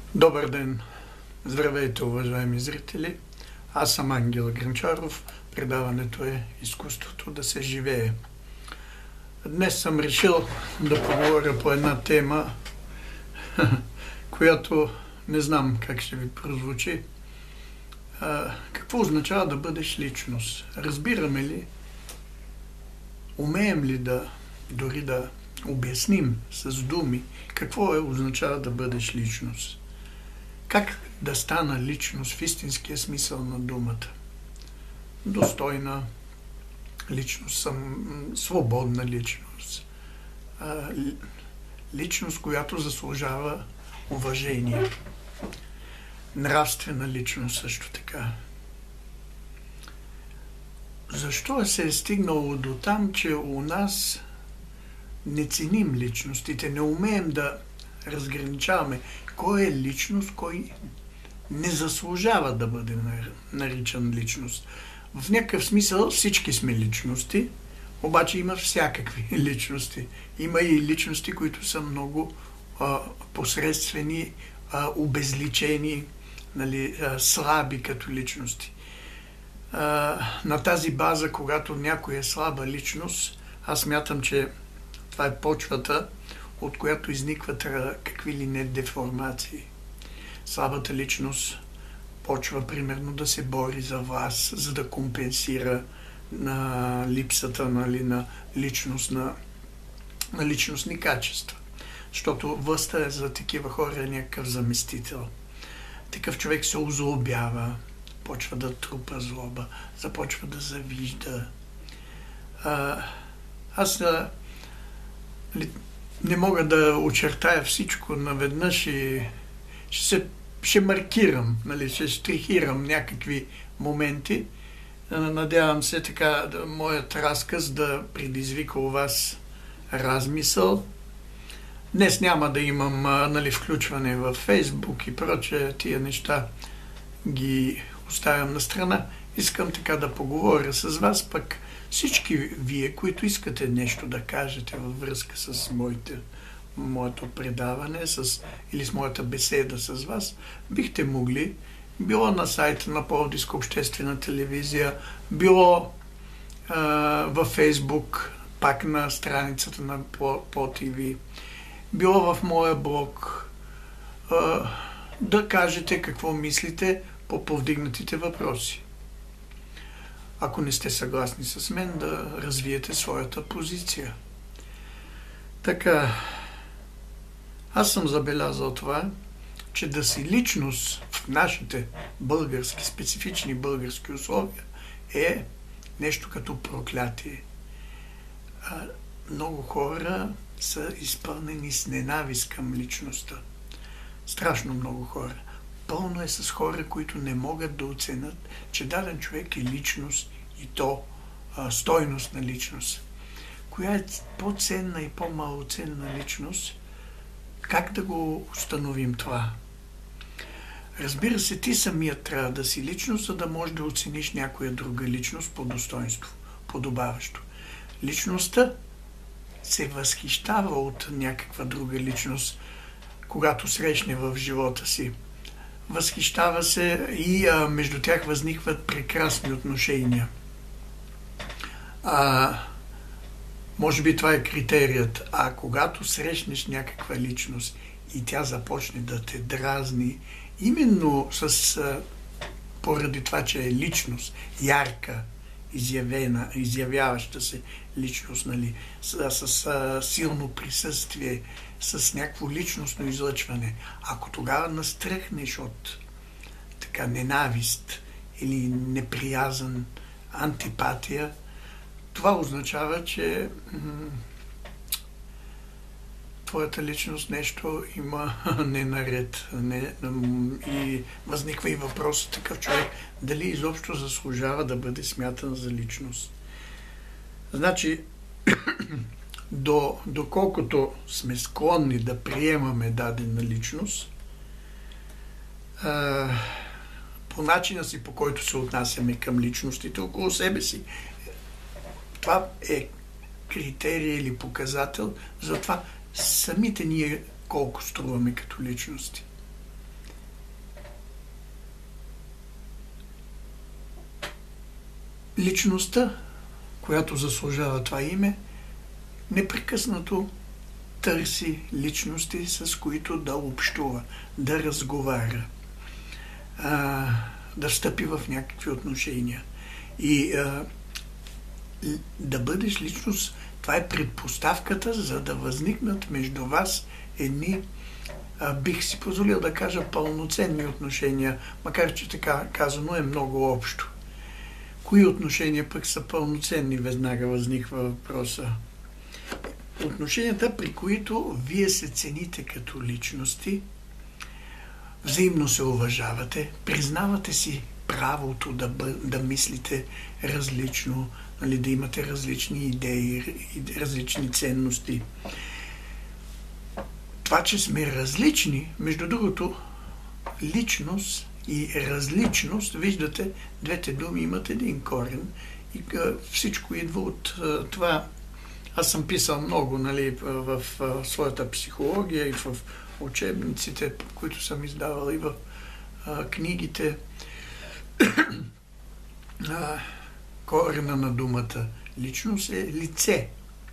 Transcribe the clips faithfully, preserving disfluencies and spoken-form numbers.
Добър ден! Здравейте, уважаеми зрители! Аз съм Ангел Гранчаров. Предаването е Изкуството да се живее. Днес съм решил да поговоря по една тема, която не знам как ще ви прозвучи. Какво означава да бъдеш личност? Разбираме ли? Умеем ли да дори да обясним с думи какво е означава да бъдеш личност? Как да стана личност в истинския смисъл на думата? Достойна личност, съм свободна личност. Личност, която заслужава уважение. Нравствена личност също така. Защо се е стигнало до там, че у нас не ценим личностите, не умеем да разграничаваме кой е личност, кой не заслужава да бъде наричан личност. В някакъв смисъл всички сме личности, обаче има всякакви личности. Има и личности, които са много а, посредствени, а, обезличени, нали, а, слаби като личности. А, на тази база, когато някой е слаба личност, аз смятам, че това е почвата, от която изникват какви ли не деформации. Слабата личност почва примерно да се бори за власт, за да компенсира на липсата, нали, на, личност, на, на личностни качества. Защото властта е за такива хора е някакъв заместител. Такъв човек се озлобява, почва да трупа злоба, започва да завижда. А, аз а, ли, не мога да очертая всичко наведнъж и ще, се, ще маркирам, нали, ще штрихирам някакви моменти. Надявам се така да, моят разказ да предизвика у вас размисъл. Днес няма да имам, нали, включване във Фейсбук и прочее, тия неща ги оставям на страна. Искам така да поговоря с вас, пък всички вие, които искате нещо да кажете във връзка с моите, моето предаване с, или с моята беседа с вас, бихте могли, било на сайта на Пловдивска обществена телевизия, било а, във Фейсбук, пак на страницата на По ТВ, било в моя блог, а, да кажете какво мислите по повдигнатите въпроси. Ако не сте съгласни с мен, да развиете своята позиция. Така, аз съм забелязал това, че да си личност в нашите български, специфични български условия е нещо като проклятие. А, много хора са изпълнени с ненавист към личността. Страшно много хора. Пълно е с хора, които не могат да оценят, че даден човек е личност и то а, стойност на личност. Коя е по-ценна и по-малоценна личност? Как да го установим това? Разбира се, ти самият трябва да си личност, за да можеш да оцениш някоя друга личност по достоинство, подобаващо. Личността се възхищава от някаква друга личност, когато срещне в живота си. Възхищава се и а, между тях възникват прекрасни отношения. А, може би това е критерият. А когато срещнеш някаква личност и тя започне да те дразни, именно с, а, поради това, че е личност, ярка, изявена, изявяваща се личност, нали, с, с а, силно присъствие, с някакво личностно излъчване. Ако тогава настръхнеш от така ненавист или неприязан, антипатия, това означава, че м- твоята личност нещо има ненаред. Не, и възниква и въпросът такъв човек, дали изобщо заслужава да бъде смятан за личност. Значи, До, доколкото сме склонни да приемаме дадена личност, а, по начина си, по който се отнасяме към личностите около себе си, това е критерий или показател за това самите ние колко струваме като личности. Личността, която заслужава това име, непрекъснато търси личности, с които да общува, да разговаря, а, да встъпи в някакви отношения. И а, да бъдеш личност, това е предпоставката, за да възникнат между вас едни, а, бих си позволил да кажа, пълноценни отношения, макар че така казано е много общо. Кои отношения пък са пълноценни, веднага възниква въпроса. Отношенията, при които вие се цените като личности, взаимно се уважавате, признавате си правото да, бъ... да мислите различно, нали, да имате различни идеи, различни ценности. Това, че сме различни, между другото, личност и различност, виждате, двете думи имат един корен и всичко идва от това. Аз съм писал много, нали, в своята психология и в учебниците, които съм издавал, и в а, книгите. а, корена на думата личност е лице.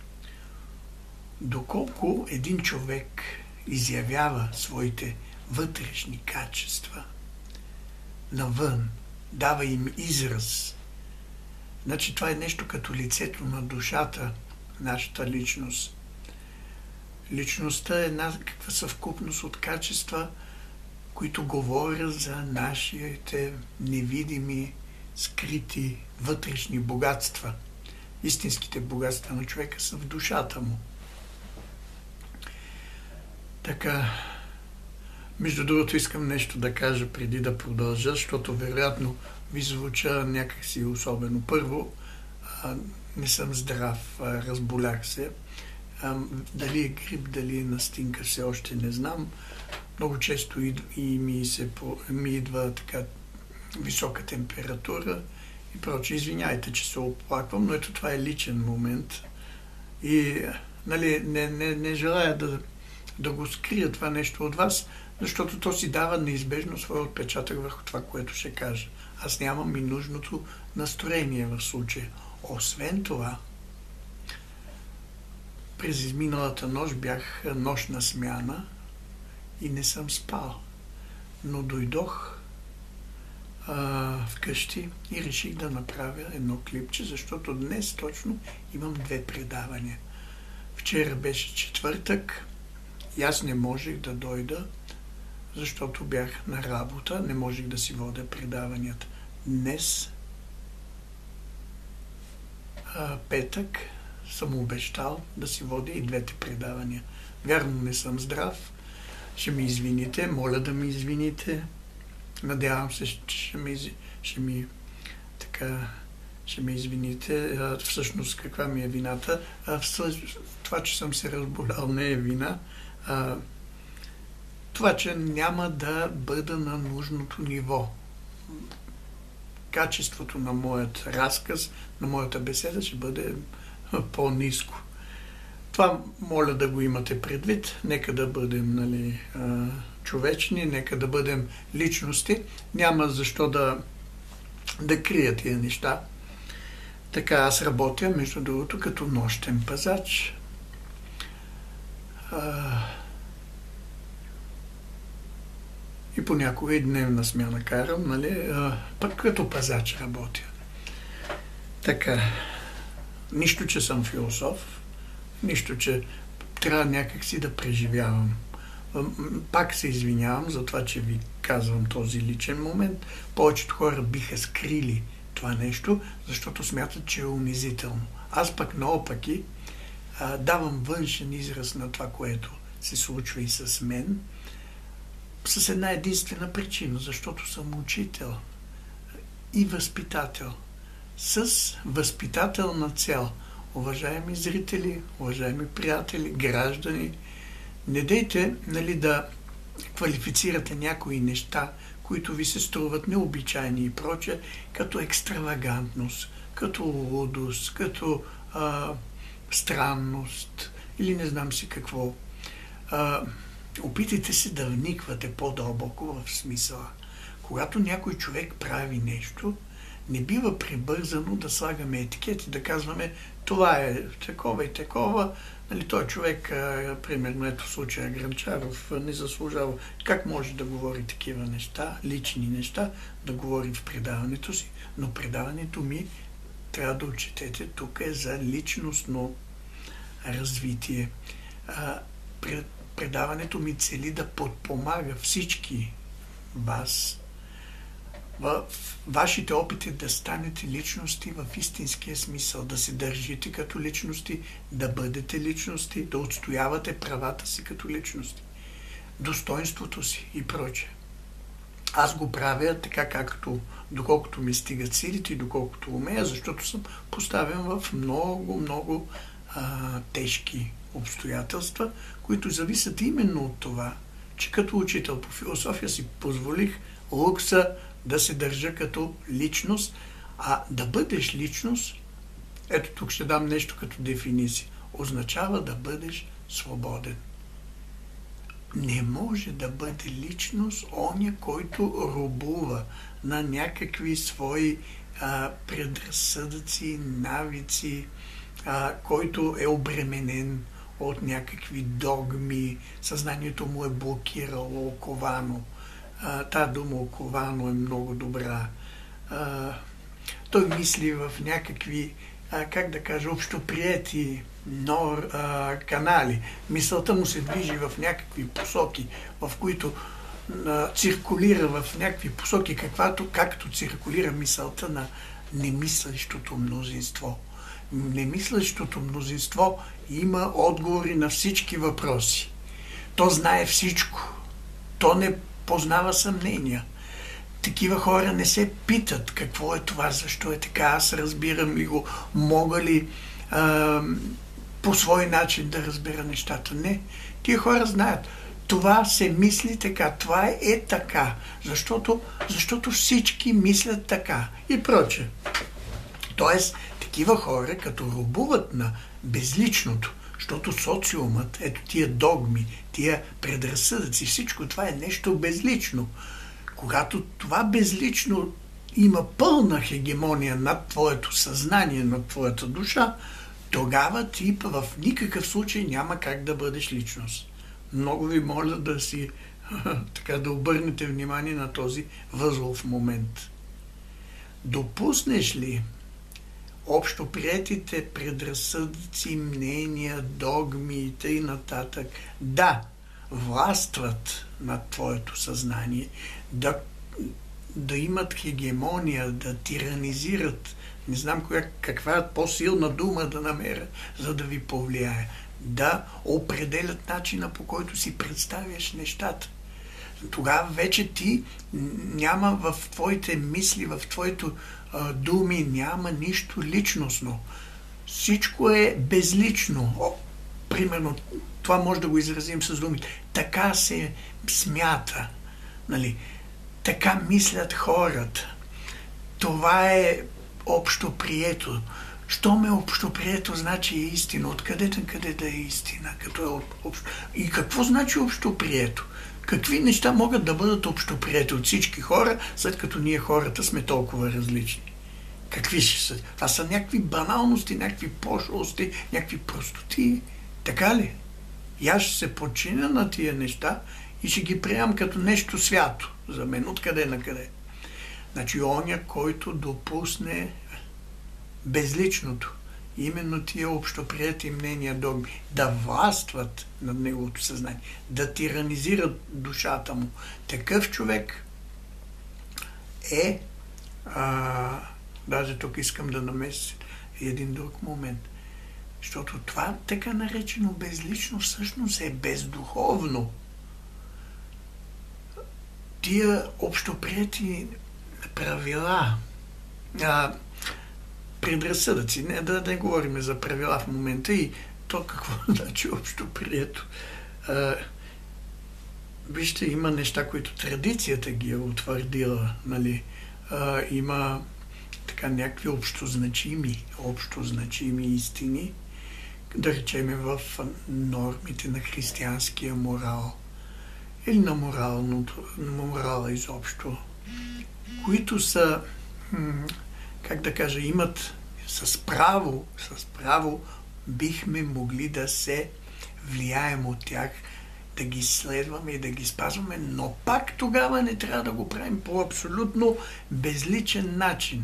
Доколко един човек изявява своите вътрешни качества навън, дава им израз. Значи това е нещо като лицето на душата, нашата личност. Личността е една каква съвкупност от качества, които говорят за нашите невидими, скрити, вътрешни богатства. Истинските богатства на човека са в душата му. Така, между другото искам нещо да кажа преди да продължа, защото вероятно ви звуча някакси особено. Първо, не съм здрав, разболях се. Дали е грип, дали е настинка, все още не знам. Много често и, и ми, се, ми идва така висока температура и проче. Извиняйте, че се оплаквам, но ето това е личен момент. И нали, не, не, не желая да, да го скрия това нещо от вас, защото то си дава неизбежно своя отпечатък върху това, което ще кажа. Аз нямам и нужното настроение в случая. Освен това, през изминалата нощ бях нощна смяна и не съм спал. Но дойдох а, вкъщи и реших да направя едно клипче, защото днес точно имам две предавания. Вчера беше четвъртък и аз не можех да дойда, защото бях на работа, не можех да си водя предаванията. Днес, а, петък, съм обещал да си водя и двете предавания. Вярно, не съм здрав. Ще ми извините, моля да ми извините. Надявам се, че ще ми, ще ми, така, ще ми извините. А, всъщност, каква ми е вината? А, всъщност, това, че съм се разболял, не е вина. А, това, че няма да бъда на нужното ниво. Качеството на моят разказ, на моята беседа ще бъде по-ниско. Това моля да го имате предвид. Нека да бъдем, нали, човечни, нека да бъдем личности. Няма защо да, да крия тия неща. Така аз работя, между другото, като нощен пазач. И понякога и дневна смяна карам, нали, пък като пазач работя. Така. Нищо, че съм философ, нищо, че трябва някакси да преживявам. Пак се извинявам за това, че ви казвам този личен момент. Повечето хора биха скрили това нещо, защото смятат, че е унизително. Аз пък наопаки давам външен израз на това, което се случва и с мен, с една единствена причина, защото съм учител и възпитател. С възпитателна цел. Уважаеми зрители, уважаеми приятели, граждани, не дейте, нали, да квалифицирате някои неща, които ви се струват необичайни и прочее, като екстравагантност, като лудост, като а, странност или не знам си какво. А, опитайте се да вниквате по-дълбоко в смисъла. Когато някой човек прави нещо, Не бива прибързано да слагаме етикети, да казваме това е такова и такова. Нали, той човек, а, примерно, ето в случая Грънчаров, не заслужава. Как може да говори такива неща, лични неща, да говори в предаването си? Но предаването ми, трябва да отчетете, тук е за личностно развитие. А, пред, предаването ми цели да подпомага всички вас в вашите опити да станете личности в истинския смисъл, да се държите като личности, да бъдете личности, да отстоявате правата си като личности, достоинството си и прочее. Аз го правя така, както, доколкото ми стигат силите и доколкото умея, защото съм поставен в много, много а, тежки обстоятелства, които зависят именно от това, че като учител по философия си позволих лукса да се държа като личност, а да бъдеш личност, ето тук ще дам нещо като дефиниция, означава да бъдеш свободен. Не може да бъде личност оня, който робува на някакви свои а, предразсъдъци, навици, а, който е обременен от някакви догми, съзнанието му е блокирало, оковано. А, та дума оковано е много добра. А, той мисли в някакви, а, как да кажа, общоприети нор, а, канали. Мисълта му се движи в някакви посоки, в които а, циркулира в някакви посоки, каквато, както циркулира мисълта на немислещото мнозинство. Немислещото мнозинство има отговори на всички въпроси. То знае всичко. То не познава съмнения. Такива хора не се питат какво е това, защо е така, аз разбирам ли го, мога ли а, по свой начин да разбера нещата. Не. Тия хора знаят. Това се мисли така, това е, е така, защото, защото всички мислят така и прочее. Тоест, такива хора, като робуват на безличното, защото социумът, ето тия догми, тия предразсъдъци, всичко това е нещо безлично. Когато това безлично има пълна хегемония над твоето съзнание, над твоята душа, тогава ти в никакъв случай няма как да бъдеш личност. Много ви моля да си така да обърнете внимание на този възлов момент. Допуснеш ли общоприетите предразсъдъци, мнения, догми и т.н. нататък да властват над твоето съзнание, да, да имат хегемония, да тиранизират, не знам коя, каква е по-силна дума да намеря, за да ви повлияе, да определят начина, по който си представяш нещата. Тогава вече ти няма в твоите мисли, в твоето а, думи, няма нищо личностно. Всичко е безлично. О, примерно, това може да го изразим с думите. Така се смята. Нали? Така мислят хората. Това е общоприето. Щом е общоприето, значи е истина. Откъде на къде да е истина? Като е общ... И какво значи общоприето? Какви неща могат да бъдат общоприети от всички хора, след като ние хората сме толкова различни? Какви ще са? Това са някакви баналности, някакви пошлости, някакви простоти. Така ли? И аз ще се подчиня на тия неща и ще ги приемам като нещо свято за мен. Откъде на къде? Значи оня, който допусне безличното, именно тия общоприети мнения, догми, да властват над неговото съзнание, да тиранизират душата му. Такъв човек е, а, даже тук искам да намеся един друг момент, защото това така наречено безлично всъщност е бездуховно. Тия общоприети правила, а, предразсъдъци, не да не говорим за правила в момента и то какво значи общо прието. А, вижте, има неща, които традицията ги е утвърдила, нали? А, има така някакви общозначими, общозначими истини, да речеме в нормите на християнския морал или на моралното, на морала изобщо, които са м- как да кажа, имат с право, с право бихме могли да се влияем от тях, да ги следваме и да ги спазваме, но пак тогава не трябва да го правим по абсолютно безличен начин.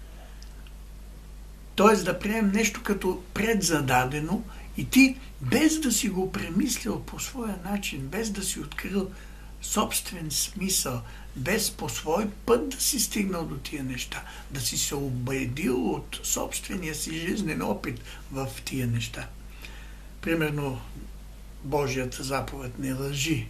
Тоест да приемем нещо като предзададено и ти, без да си го премислил по своя начин, без да си открил собствен смисъл, без по свой път да си стигнал до тия неща, да си се убедил от собствения си жизнен опит в тия неща. Примерно, Божията заповед не лъжи.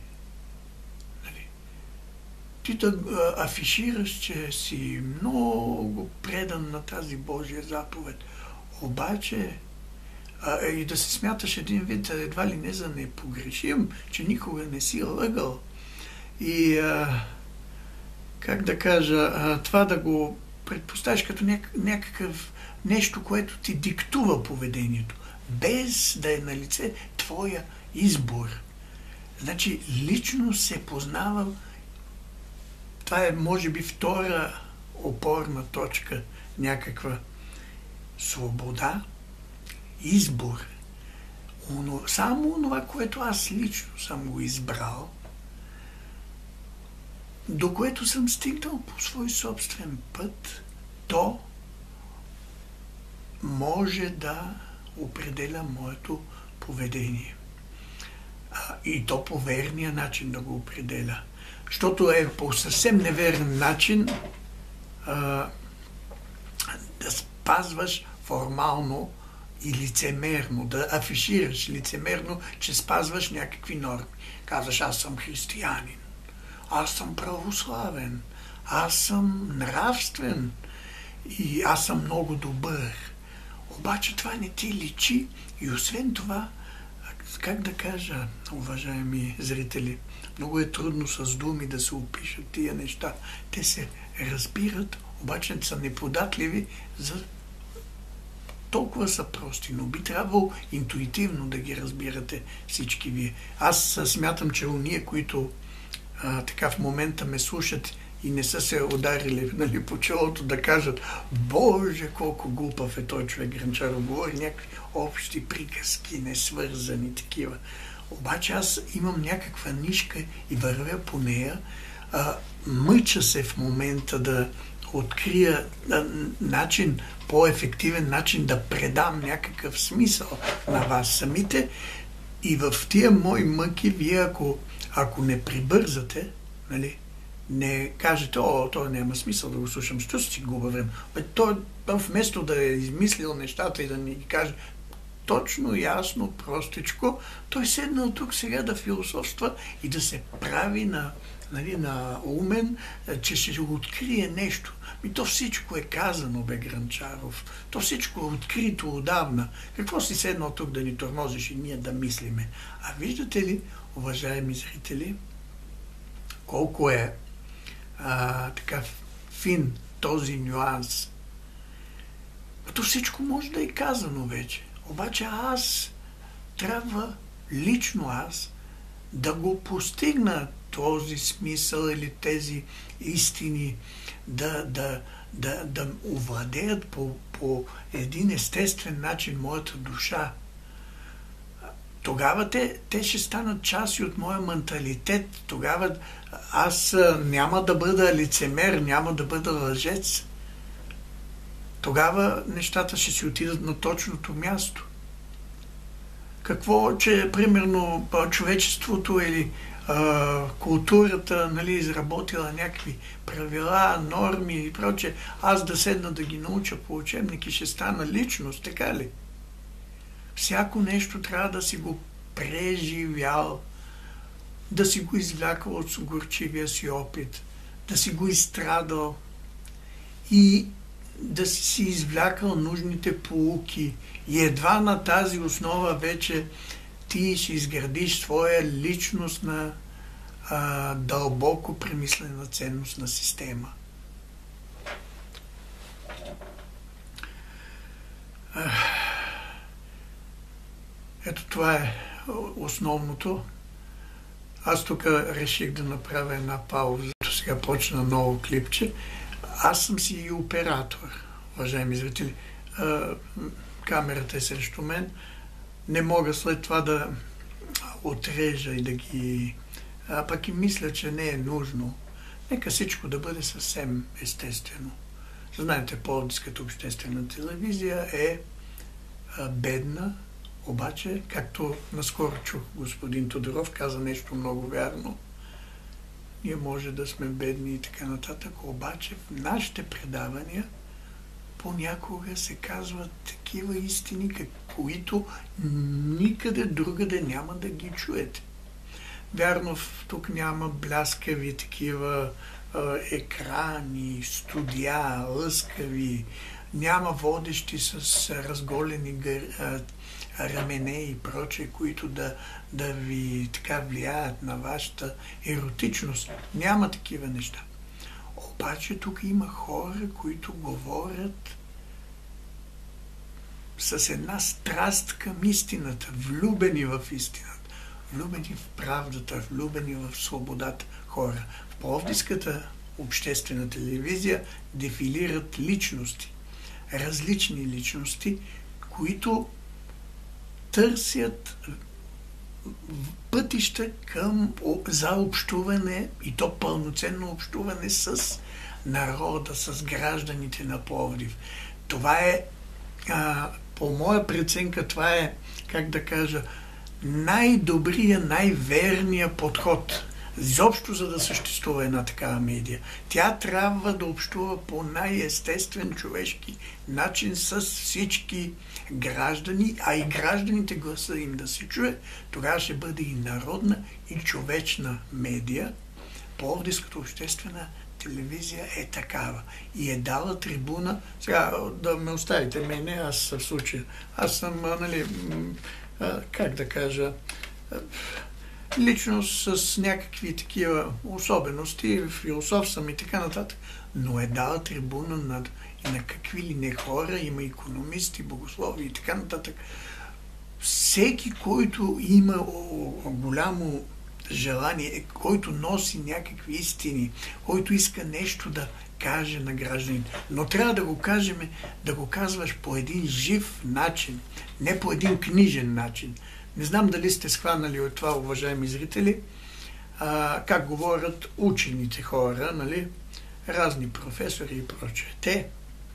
Ти да афишираш, че си много предан на тази Божия заповед, обаче а, и да се смяташ един вид едва ли не за непогрешим, че никога не си лъгал. И а, как да кажа, а, това да го предпоставиш като няк- някакъв нещо, което ти диктува поведението, без да е на лице твоя избор. Значи лично се познавал. Това е, може би, втора опорна точка, някаква свобода, избор. Само това, което аз лично съм го избрал, до което съм стигнал по свой собствен път, то може да определя моето поведение. И то по верния начин да го определя. Защото е по съвсем неверен начин а, да спазваш формално и лицемерно, да афишираш лицемерно, че спазваш някакви норми. Казваш, аз съм християнин, аз съм православен, аз съм нравствен и аз съм много добър. Обаче това не ти личи и освен това, как да кажа, уважаеми зрители, много е трудно с думи да се опишат тия неща. Те се разбират, обаче са неподатливи за... Толкова са прости, но би трябвало интуитивно да ги разбирате всички вие. Аз смятам, че уния, които а, така в момента ме слушат и не са се ударили, нали, по челото, да кажат: Боже, колко глупав е той човек Грънчаров, говори някакви общи приказки, несвързани такива. Обаче аз имам някаква нишка и вървя по нея, а, мъча се в момента да открия а, начин, по-ефективен начин да предам някакъв смисъл на вас самите. И в тия мои мъки, вие ако, ако не прибързате, нали, не кажете: о, то няма смисъл да го слушам, що си губа време. Той вместо да е измислил нещата и да ни каже точно, ясно, простичко, той седнал тук сега да философства и да се прави на, нали, на умен, че ще открие нещо. И то всичко е казано, бе, Грънчаров. То всичко е открито отдавна. Какво си седнал тук да ни тормозиш и ние да мислиме? А виждате ли, уважаеми зрители, колко е а, така фин този нюанс? То всичко може да е казано вече. Обаче аз трябва, лично аз, да го постигна този смисъл или тези истини, да, да, да, да овладеят по, по един естествен начин моята душа. Тогава те, те ще станат част от моя менталитет. Тогава аз няма да бъда лицемер, няма да бъда лъжец. Тогава нещата ще си отидат на точното място. Какво, че примерно човечеството или а, културата, нали, изработила някакви правила, норми и прочее, аз да седна да ги науча по учебник и ще стана личност, така ли? Всяко нещо трябва да си го преживял, да си го извлякал от горчивия си опит, да си го изстрадал и да си си извлякал нужните поуки. И едва на тази основа вече ти ще изградиш своя личностна, а, дълбоко премислена ценностна система. Ето това е основното. Аз тук реших да направя една пауза. Сега почна ново клипче. Аз съм си и оператор. уважаеми зрители, камерата е срещу мен. Не мога след това да отрежа и да ги... А пък и мисля, че не е нужно. Нека всичко да бъде съвсем естествено. Знаете, Пловдивската обществена телевизия е бедна, обаче, както наскоро чух господин Тодоров, каза нещо много вярно. Ние може да сме бедни и така нататък, обаче в нашите предавания понякога се казват такива истини, които никъде другаде няма да ги чуете. Вярно, тук няма бляскави такива е, екрани, студия, лъскави, няма водещи с разголени гър, е, рамене и прочее, които да, да ви така влияят на вашата еротичност. Няма такива неща. Обаче тук има хора, които говорят с една страст към истината, влюбени в истината, влюбени в правдата, влюбени в свободата хора. В Пловдивската обществена телевизия дефилират личности, различни личности, които търсят пътища към за общуване, и то пълноценно общуване с народа, с гражданите на Пловдив. Това е, а, по моя преценка, това е, как да кажа, най-добрия, най-верния подход. Изобщо, за да съществува една такава медия. Тя трябва да общува по най-естествен човешки начин с всички граждани, а и гражданите гласа им да се чуе. Тогава ще бъде и народна, и човечна медия. Пловдивската обществена телевизия е такава. И е дала трибуна. Сега да ме оставите мене, аз в случая. Аз съм, нали, как да кажа, личност с някакви такива особености, философ съм и така нататък, но е дала трибуна на, и на какви ли не хора, има икономисти, богослови и така нататък. Всеки, който има голямо желание, който носи някакви истини, който иска нещо да каже на гражданите, но трябва да го кажем, да го казваш по един жив начин, не по един книжен начин. Не знам дали сте схванали от това, уважаеми зрители, а, как говорят учените хора, нали? Разни професори и прочее. Те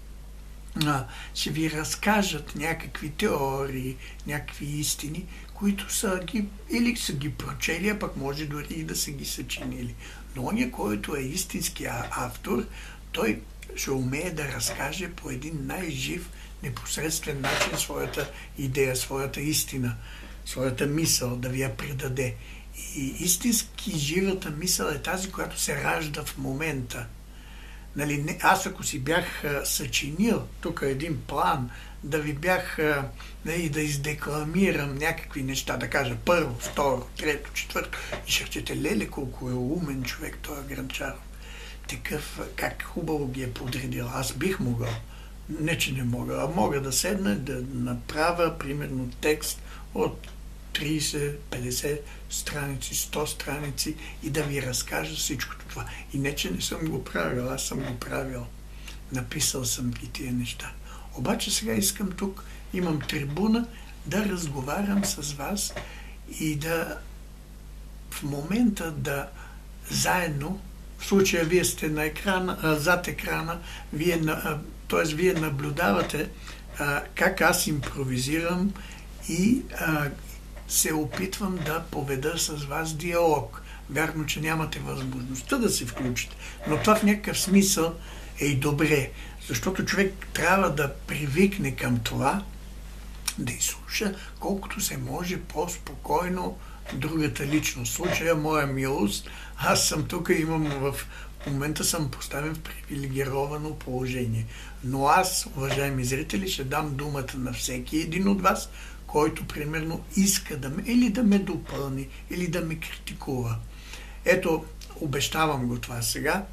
а, ще ви разкажат някакви теории, някакви истини, които са ги, или са ги прочели, а пък може дори и да са ги съчинили. Но оня, който е истински автор, той ще умее да разкаже по един най-жив, непосредствен начин своята идея, своята истина, своята мисъл, да ви я предаде. И истински живата мисъл е тази, която се ражда в момента. Нали, не, аз ако си бях а, съчинил тук един план, да ви бях, а, нали, да издекламирам някакви неща, да кажа първо, второ, трето, четвърто, и ще речете, леле, колко е умен човек този Грънчаров. Такъв, как хубаво ги е подредил. Аз бих могъл. Не, че не мога, а мога да седна, да направя, примерно, текст от трийсет, петдесет страници, сто страници и да ви разкажа всичкото това. И не, че не съм го правил, аз съм го правил. Написал съм ги тия неща. Обаче сега искам тук, имам трибуна, да разговарям с вас и да в момента да заедно, в случая вие сте на екрана, а, зад екрана, вие, т.е. вие наблюдавате а, как аз импровизирам и а, се опитвам да поведа с вас диалог. Вярно, че нямате възможността да се включите, но това в някакъв смисъл е и добре, защото човек трябва да привикне към това, да изслуша колкото се може по-спокойно другата личност. В случая моя милост, аз съм тук, имам в момента съм поставен в привилегировано положение. Но аз, уважаеми зрители, ще дам думата на всеки един от вас, който примерно иска да ме, или да ме допълни, или да ме критикува. Ето, обещавам го това сега.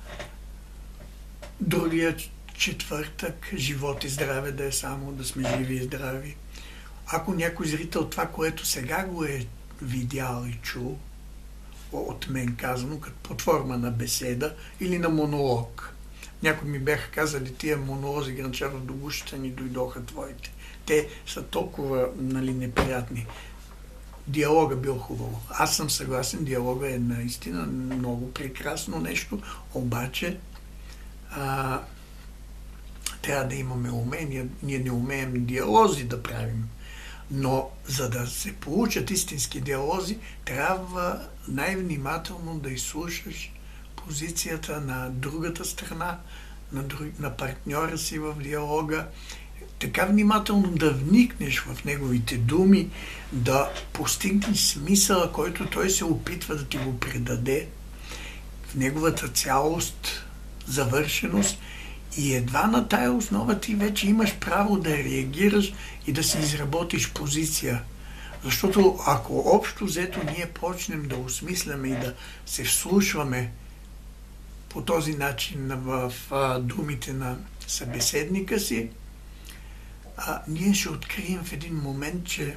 Другия четвъртък, живот и здраве да е само, да сме живи и здрави. Ако някой зрител това, което сега го е видял и чул, от мен казано, като под форма на беседа или на монолог, някои ми бяха казали, тия монолози Грънчаров до гушата ни дойдоха твоите. Те са толкова, нали, неприятни. Диалога бил хубаво. Аз съм съгласен, диалога е наистина много прекрасно нещо, обаче а, трябва да имаме умения. Ние не умеем диалози да правим. Но за да се получат истински диалози, трябва най-внимателно да изслушаш позицията на другата страна, на, друг, на партньора си в диалога, така внимателно да вникнеш в неговите думи, да постигнеш смисъла, който той се опитва да ти го предаде, в неговата цялост, завършеност, и едва на тая основа ти вече имаш право да реагираш и да си изработиш позиция. Защото ако общо взето ние почнем да осмисляме и да се вслушваме по този начин в а, думите на събеседника си, а, ние ще открием в един момент, че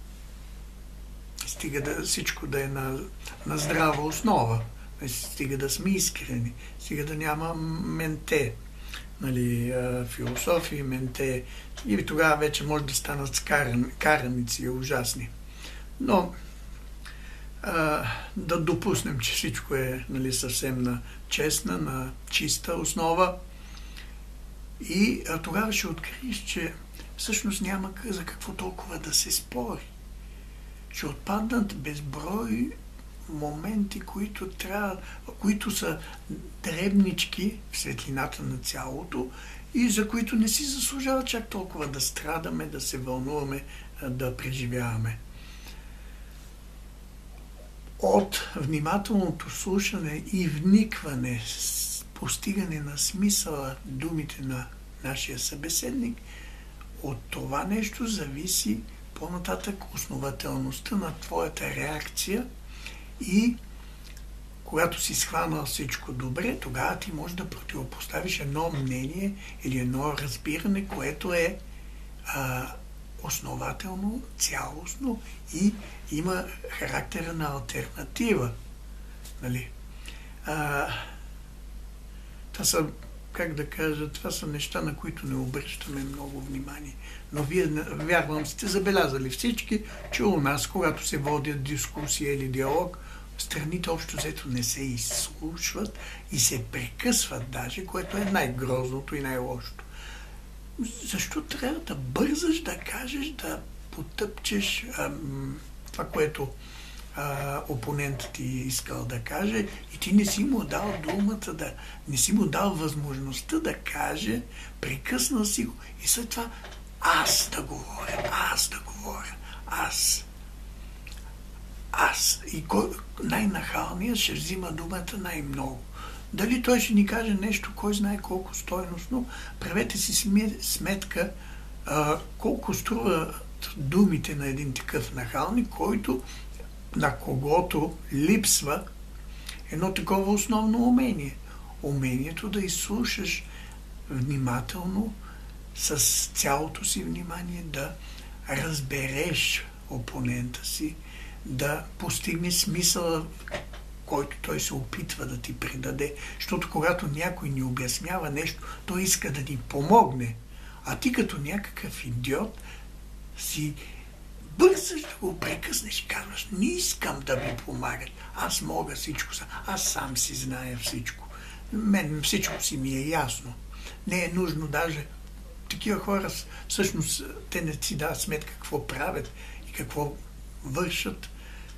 стига да всичко да е на, на здрава основа, стига да сме искрени, стига да няма менте, нали, философии, менте, и тогава вече може да станат каран, караници ужасни. Но а, да допуснем, че всичко е, нали, съвсем на честна, на чиста основа, и а, тогава ще откриеш, че всъщност няма за какво толкова да се спори. Ще отпаднат безброй моменти, които, трябва, които са дребнички в светлината на цялото и за които не си заслужава чак толкова да страдаме, да се вълнуваме, да преживяваме. От внимателното слушане и вникване, постигане на смисъла думите на нашия събеседник, от това нещо зависи по-нататък основателността на твоята реакция, и когато си схванал всичко добре, тогава ти можеш да противопоставиш едно мнение или едно разбиране, което е а, основателно, цялостно и има характера на алтернатива. Нали? А, това са, как да кажа, това са неща, на които не обръщаме много внимание. Но вие, вярвам, сте забелязали всички, че у нас, когато се водят дискусия или диалог, страните общо взето не се изслушват и се прекъсват даже, което е най-грозното и най-лошото. Защо трябва да бързаш да кажеш, да потъпчеш ам, това, което а, опонентът ти искал да каже, и ти не си му дал думата, да, не си му дал възможността да каже, прекъснал си го и след това аз да говоря, аз да говоря, аз. Аз. И кой, най-нахалният ще взима думата най-много. Дали той ще ни каже нещо, кой знае колко стойностно, правете си сметка а, колко струват думите на един такъв нахалник, който, на когото липсва едно такова основно умение. Умението да изслушаш внимателно, с цялото си внимание, да разбереш опонента си, да постигне смисъла, който той се опитва да ти предаде. Защото когато някой ни обяснява нещо, той иска да ни помогне. А ти като някакъв идиот си бързаш да го прекъснеш и казваш, не искам да ви помагат. Аз мога всичко сам. Аз сам си зная всичко. Мен всичко си ми е ясно. Не е нужно даже. Такива хора, всъщност, те не си дават сметка какво правят и какво вършат.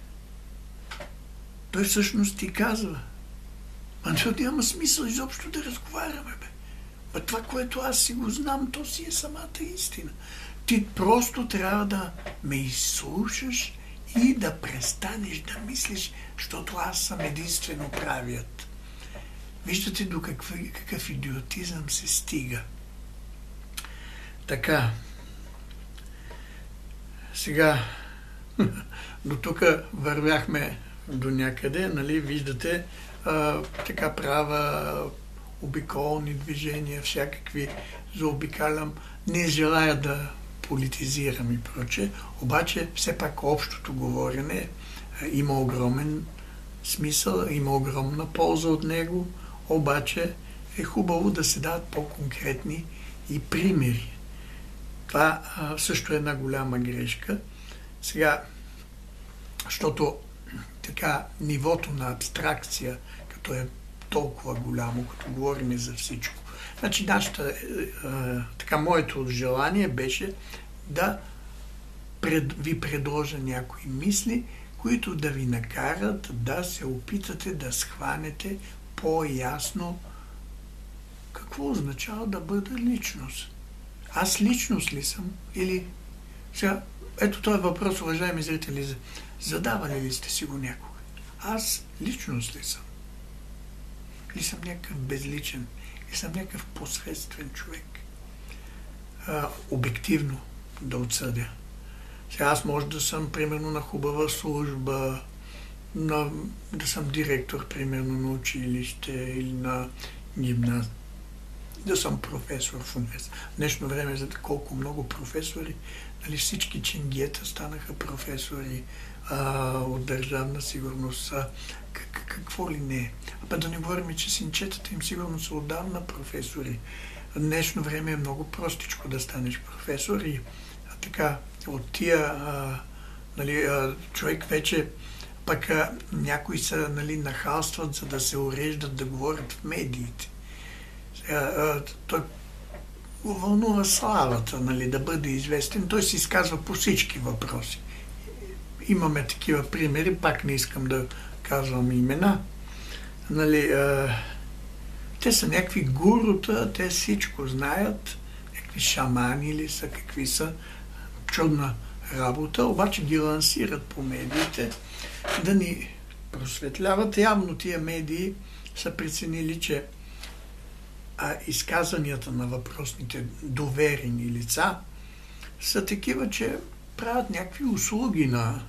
Той всъщност ти казва, а защото няма смисъл изобщо да разговаряме, бе. А това, което аз си го знам, то си е самата истина. Ти просто трябва да ме изслушаш и да престанеш да мислиш, защото аз съм единствено правият. Виждате до какъв, какъв идиотизъм се стига. Така, сега до тук вървяхме до някъде, нали, виждате, а, така права обиколни движения, всякакви заобикалям. Не желая да политизирам и проче, обаче все пак общото говорене а, има огромен смисъл, има огромна полза от него, обаче е хубаво да се дават по-конкретни и примери. Това а, също е една голяма грешка. Сега, защото така нивото на абстракция, като е толкова голямо, като говорим за всичко. Значи, нашата, а, така, моето желание беше да пред, ви предложа някои мисли, които да ви накарат да се опитате да схванете по-ясно какво означава да бъда личност. Аз личност ли съм? Или... Сега, ето този въпрос, уважаеми зрители, задавали ли сте си го някога? Аз личност ли съм? Или съм някакъв безличен? Или съм някакъв посредствен човек? А, обективно да отсъдя. Сега аз може да съм, примерно, на хубава служба, на, да съм директор, примерно, на училище или на гимназия, да съм професор в университет. В днешно време, за колко много професори, нали, всички ченгиета станаха професори а, от държавна сигурност. А, как, какво ли не? А па да не говорим, че синчетата им сигурно са отдавна професори. В днешно време е много простичко да станеш професор и а, така, от тия а, нали, а, човек вече пък а, някои са, нали, нахалстват, за да се уреждат да говорят в медиите. А, а, той го вълнува славата, нали, да бъде известен. Той се изказва по всички въпроси. Имаме такива примери, пак не искам да казвам имена. Нали, а, те са някакви гурута, те всичко знаят, някакви шамани ли са, какви са, чудна работа, обаче ги лансират по медиите да ни просветляват. Явно тия медии са преценили, че а изказванията на въпросните доверени лица са такива, че правят някакви услуги на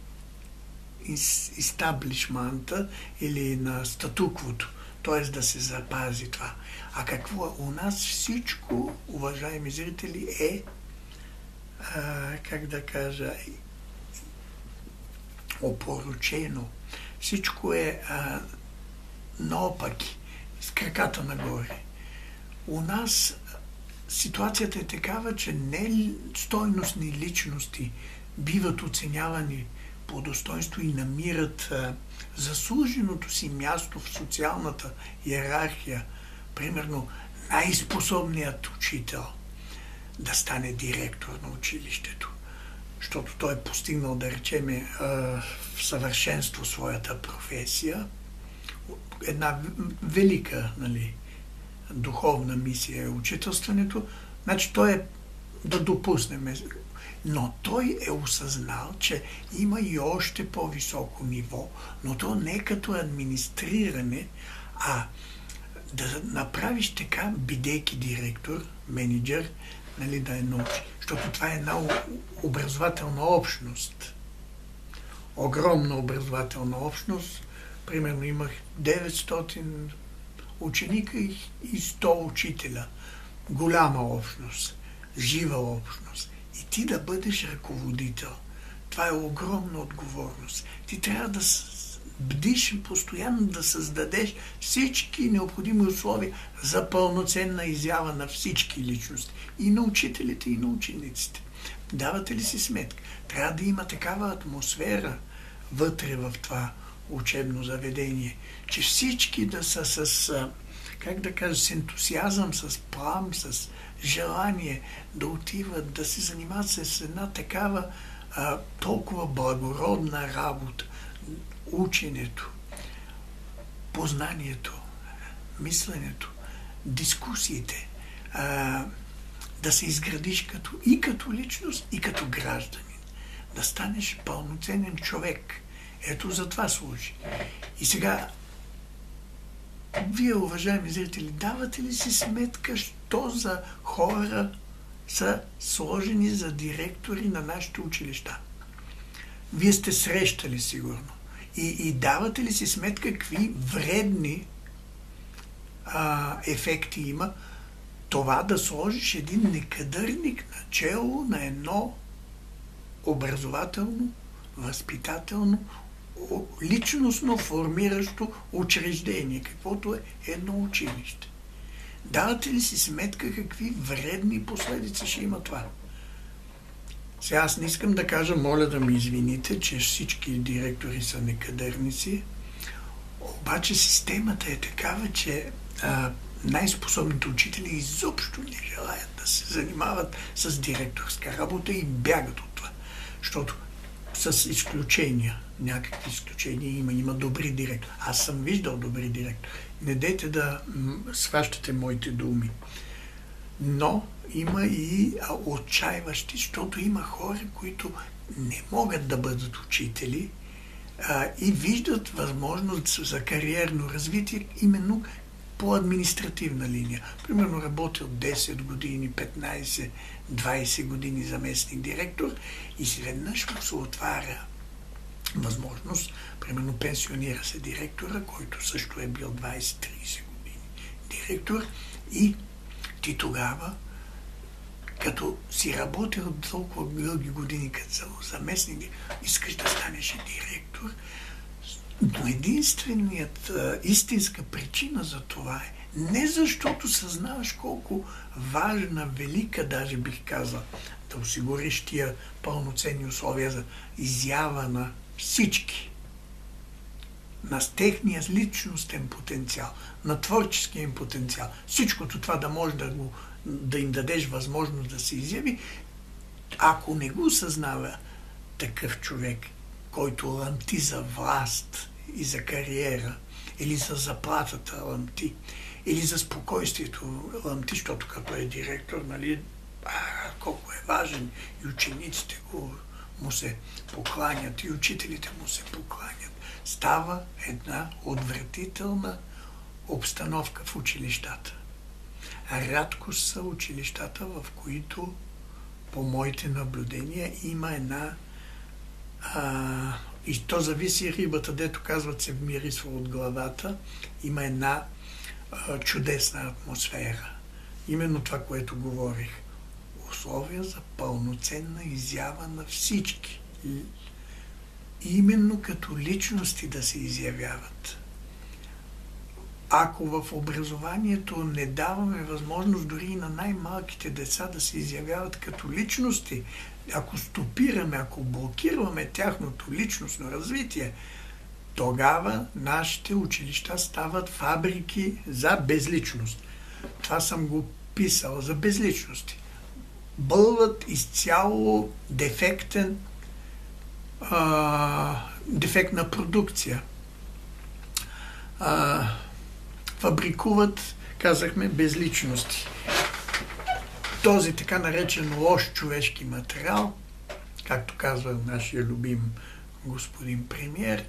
истаблишмента или на статуквото, т.е. да се запази това. А какво е? У нас всичко, уважаеми зрители, е, а, как да кажа, опорочено. Всичко е а, наопаки, с краката нагоре. У нас ситуацията е такава, че не стойностни личности биват оценявани по достоинство и намират а, заслуженото си място в социалната иерархия. Примерно, най-способният учител да стане директор на училището, защото той е постигнал, да речеме, в съвършенство своята професия. Една велика, нали, духовна мисия е учителстването. Значи той е, да допуснем, но той е осъзнал, че има и още по-високо ниво, но то не е като администриране, а да направиш така, бидейки директор, менеджер, нали, да е научи. Защото това е една образователна общност. Огромна образователна общност. Примерно имах деветстотин ученика и сто учителя. Голяма общност. Жива общност. И ти да бъдеш ръководител. Това е огромна отговорност. Ти трябва да бдиш постоянно, да създадеш всички необходими условия за пълноценна изява на всички личности. И на учителите, и на учениците. Давате ли си сметка? Трябва да има такава атмосфера вътре в това учебно заведение, че всички да са с, как да кажа, с ентусиазъм, с плам, с желание да отиват, да се занимават с една такава а, толкова благородна работа. Ученето, познанието, мисленето, дискусиите, а, да се изградиш като, и като личност, и като гражданин. Да станеш пълноценен човек. Ето за това служи. И сега, вие, уважаеми зрители, давате ли си сметка, що за хора са сложени за директори на нашите училища? Вие сте срещали сигурно. И, и давате ли си сметка какви вредни а, ефекти има това да сложиш един некадърник начело на едно образователно, възпитателно, личностно формиращо учреждение, каквото е едно училище. Давате ли си сметка какви вредни последици ще има това? Сега аз не искам да кажа, моля да ми извините, че всички директори са некадърници, обаче системата е такава, че а, най-способните учители изобщо не желаят да се занимават с директорска работа и бягат от това. Защото с изключения, някакви изключения има, има добри директори. Аз съм виждал добри директори. Не дейте да сващате моите думи. Но има и отчаиващи, защото има хора, които не могат да бъдат учители а, и виждат възможност за кариерно развитие именно по административна линия. Примерно работил десет години, петнайсет, двайсет години заместник директор и изведнъж му се отваря възможност, примерно пенсионира се директора, който също е бил двайсет-трийсет години директор и ти тогава, като си работил толкова дълги години като заместник, искаш да станеш директор, но единственият истинска причина за това е не защото съзнаваш колко важна, велика, даже бих казал, да осигуриш тия пълноценни условия за изява на всички, на техния личностен потенциал, на творческия им потенциал. Всичкото това да може да, го, да им дадеш възможност да се изяви, ако не го съзнава такъв човек, който ламти за власт и за кариера, или за заплатата ламти, или за спокойствието ламти, защото като е директор, нали, а, колко е важен и учениците го, му се покланят и учителите му се покланят. Става една отвратителна обстановка в училищата. Рядко са училищата, в които, по моите наблюдения, има една а, и то зависи рибата, дето казват се вмирисва от главата, има една а, чудесна атмосфера. Именно това, което говорих. Условия за пълноценна изява на всички. Именно като личности да се изявяват. Ако в образованието не даваме възможност дори и на най-малките деца да се изявяват като личности, ако стопираме, ако блокираме тяхното личностно развитие, тогава нашите училища стават фабрики за безличност. Това съм го писал за безличности. Бълват изцяло дефектен, а, дефектна продукция. А, фабрикуват, казахме, безличности. Този така наречен лош човешки материал, както казва нашия любим господин премиер,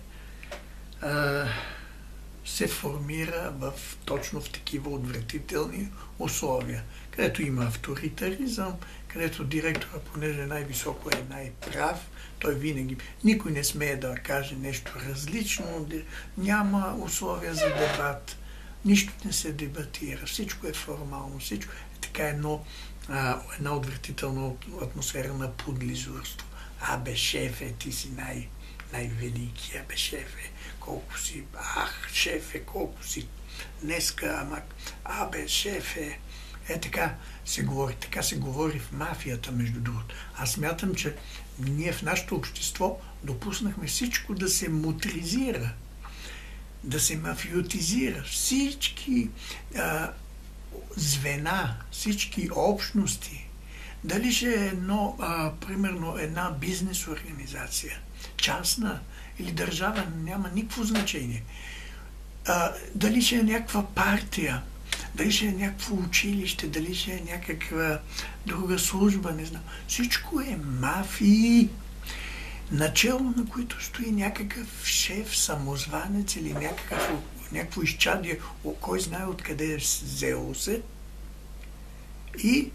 се формира в, точно в такива отвратителни условия, където има авторитаризъм, където директора, понеже най-високо е най-прав, той винаги, никой не смее да каже нещо различно, няма условия за дебат, нищо не се дебатира, всичко е формално, всичко е така едно, а, една отвратителна атмосфера на подлизурство. Абе, шефе, ти си най- най-велики, абе, шефе, колко си, ах, шефе, колко си днеска, ама, абе, шефе. Е, така се говори, така се говори в мафията, между другото. Аз смятам, че ние в нашето общество допуснахме всичко да се мутризира, да се мафиотизира. Всички а, звена, всички общности, дали ще е едно, а, примерно една бизнес организация, частна или държава, няма никакво значение. А, дали ще е някаква партия, дали ще е някакво училище, дали ще е някаква друга служба, не знам. Всичко е мафии, начало на които стои някакъв шеф, самозванец или някакъв, някакво изчадие, кой знае откъде е взело се. И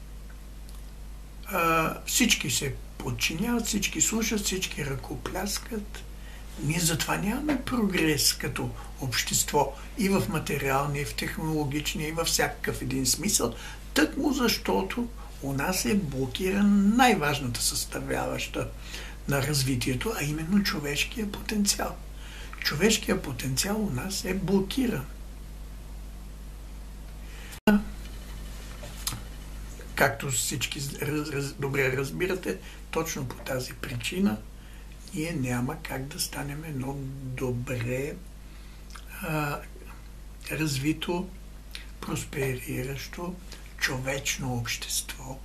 а, всички се подчиняват, всички слушат, всички ръкопляскат. Ние затова нямаме прогрес като общество и в материалния, и в технологичния, и във всякакъв един смисъл, тъкмо защото у нас е блокиран най-важната съставляваща на развитието, а именно човешкия потенциал. Човешкият потенциал у нас е блокиран. както всички раз, раз, добре разбирате, точно по тази причина ние няма как да станем едно добре а, развито, проспериращо, човечно общество,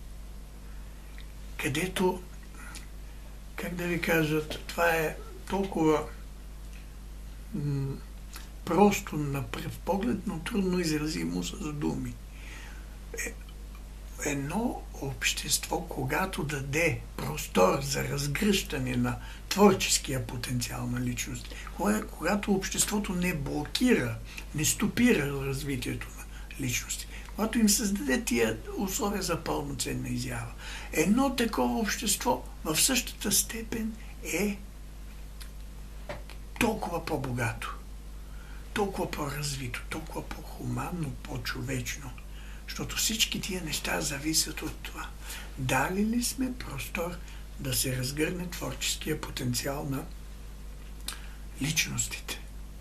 където, как да ви кажа, това е толкова м- просто на пръв поглед, но трудно изразимо с думи. Е, едно общество, когато даде простор за разгръщане на творческия потенциал на личност, когато обществото не блокира, не стопира развитието на личности, когато им създаде тия условия за пълноценна изява. Едно такова общество в същата степен е толкова по-богато, толкова по-развито, толкова по-хуманно, по-човечно. Защото всички тия неща зависят от това. Дали ли сме простор да се разгърне творческия потенциал на личностите?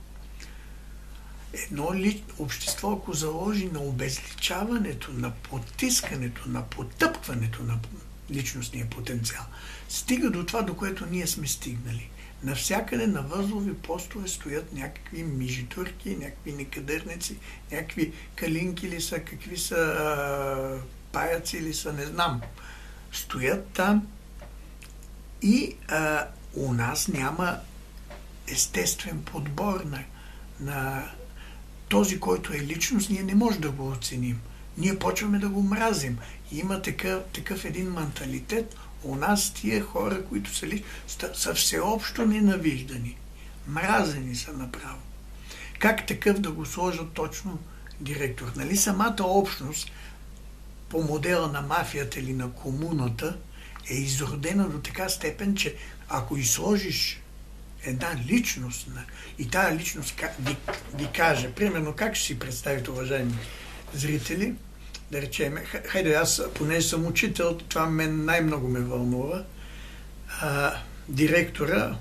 Едно ли, общество, ако заложи на обезличаването, на потискането, на потъпкването на личностния потенциал, стига до това, до което ние сме стигнали. Навсякъде на възлови постове стоят някакви мижитурки, някакви некадърници, някакви калинки ли са, какви са, а, паяци ли са, не знам. Стоят там и а, у нас няма естествен подбор на, на този, който е личност, ние не можем да го оценим. Ние почваме да го мразим. И има такъв, такъв един менталитет. У нас тия хора, които са лични, са всеобщо ненавиждани. Мразени са направо. Как такъв да го сложат точно директор? Нали самата общност, по модела на мафията или на комуната, е изродена до така степен, че ако и сложиш една личност и тая личност ви, ви каже, примерно как ще си представите, уважаеми зрители, да речем, хайде аз, понеже съм учител, това мен най-много ме вълнува, а, директора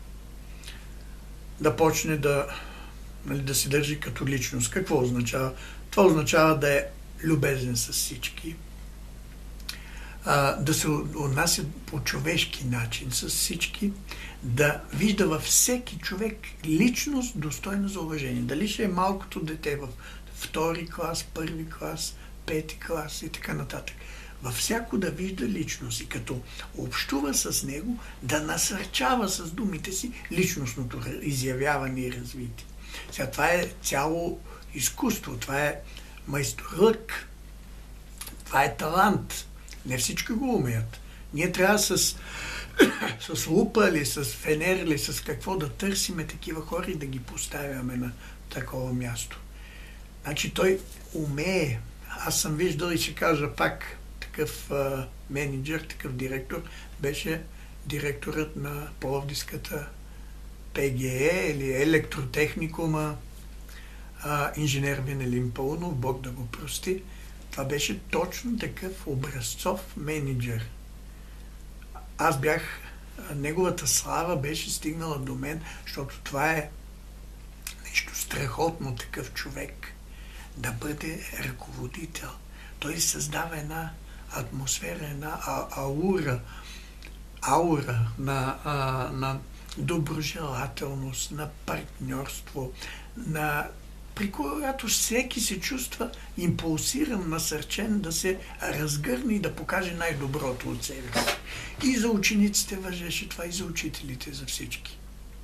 да почне да, нали, да се държи като личност. Какво означава? Това означава да е любезен с всички, а, да се отнася по човешки начин с всички, да вижда във всеки човек личност достойна за уважение. Дали ще е малкото дете в втори клас, първи клас, пети клас и така нататък. Във всяко да вижда личност и като общува с него, да насърчава с думите си личностното изявяване и развитие. Сега това е цяло изкуство, това е майсторлък, това е талант. Не всички го умеят. Ние трябва с, с лупа или с фенер или с какво да търсиме такива хора и да ги поставяме на такова място. Значи той умее. Аз съм виждал и ще кажа пак, такъв а, менеджер, такъв директор, беше директорът на Пловдивската ПГЕ или електротехникума, а, инженер Венелин Паунов, Бог да го прости. Това беше точно такъв образцов менеджер. Аз бях, неговата слава беше стигнала до мен, защото това е нещо страхотно, такъв човек да бъде ръководител. Той създава една атмосфера, една а, аура, аура на, а, на доброжелателност, на партньорство, на, при която всеки се чувства импулсиран, насърчен да се разгърне и да покаже най-доброто от себе си. И за учениците важеше това, и за учителите, за всички.